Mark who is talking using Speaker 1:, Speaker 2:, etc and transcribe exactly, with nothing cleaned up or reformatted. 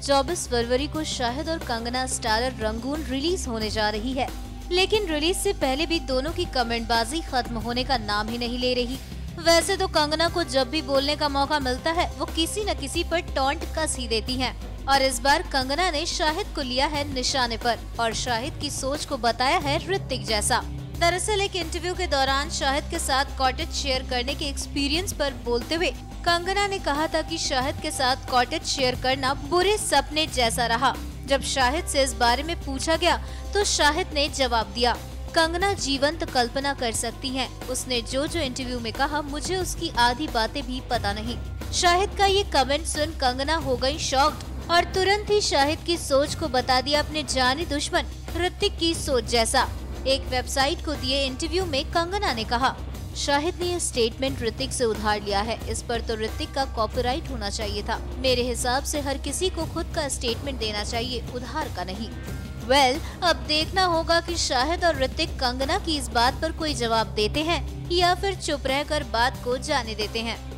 Speaker 1: चौबीस फरवरी को शाहिद और कंगना स्टारर रंगून रिलीज होने जा रही है, लेकिन रिलीज से पहले भी दोनों की कमेंटबाजी खत्म होने का नाम ही नहीं ले रही। वैसे तो कंगना को जब भी बोलने का मौका मिलता है वो किसी न किसी पर टॉन्ट कस ही देती हैं, और इस बार कंगना ने शाहिद को लिया है निशाने पर और शाहिद की सोच को बताया है ऋतिक जैसा। दरअसल एक इंटरव्यू के दौरान शाहिद के साथ कॉटेज शेयर करने के एक्सपीरियंस पर बोलते हुए कंगना ने कहा था कि शाहिद के साथ कॉटेज शेयर करना बुरे सपने जैसा रहा। जब शाहिद से इस बारे में पूछा गया तो शाहिद ने जवाब दिया, कंगना जीवंत कल्पना कर सकती हैं। उसने जो जो इंटरव्यू में कहा मुझे उसकी आधी बातें भी पता नहीं। शाहिद का ये कमेंट सुन कंगना हो गई शॉक्ड और तुरंत ही शाहिद की सोच को बता दिया अपने जानी दुश्मन ऋतिक की सोच जैसा। एक वेबसाइट को दिए इंटरव्यू में कंगना ने कहा, शाहिद ने यह स्टेटमेंट ऋतिक से उधार लिया है, इस पर तो ऋतिक का कॉपीराइट होना चाहिए था। मेरे हिसाब से हर किसी को खुद का स्टेटमेंट देना चाहिए, उधार का नहीं। वेल well, अब देखना होगा कि शाहिद और ऋतिक कंगना की इस बात पर कोई जवाब देते हैं या फिर चुप रहकर बात को जाने देते हैं।